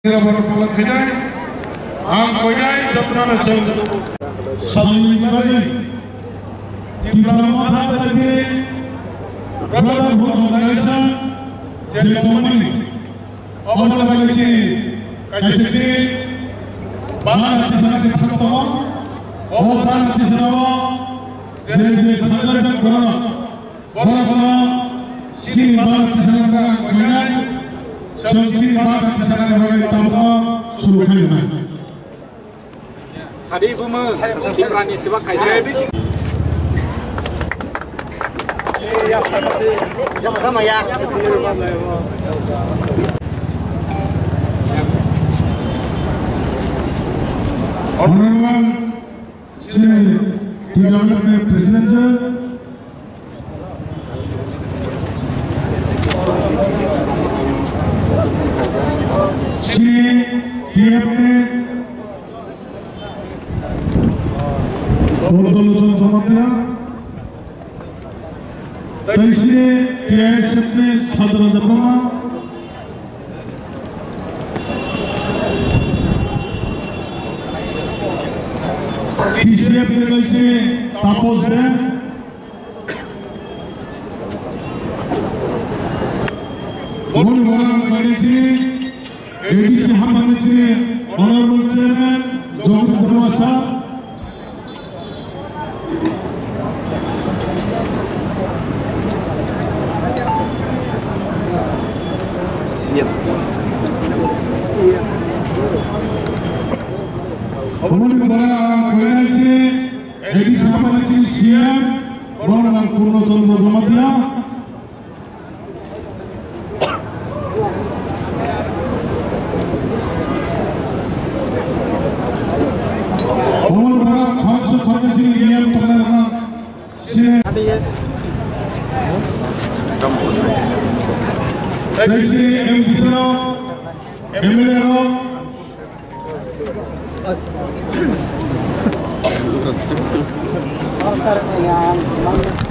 Ang koyai Tipra Motha Sabuni Bari Tipra Motha Bari Rwjakha organization jadi komuni Abang bagi kasih Bana Tisawi Bana Bana Tisawi jadi sangat Bana sini Bana Tisawi koyai Songchai Bana Tisawi tanpa suruhan Hari bumu Tipra ni sebab kaya. Yang sama ya. Honorable Sri Development President Sri DFA Taisi TISF Sadara Dapama TCF Taisi Tapos Ben Bonu Bana Taisi ADC Hamanichi Honorable Chairman Dr. Rwjakha Kemudian Bana koyai edi sama nanti siang orang kurno contoh somatnya. Kemudian Bana khas koyai yang pernah sini. Dari sini MCSO, MLO. Yang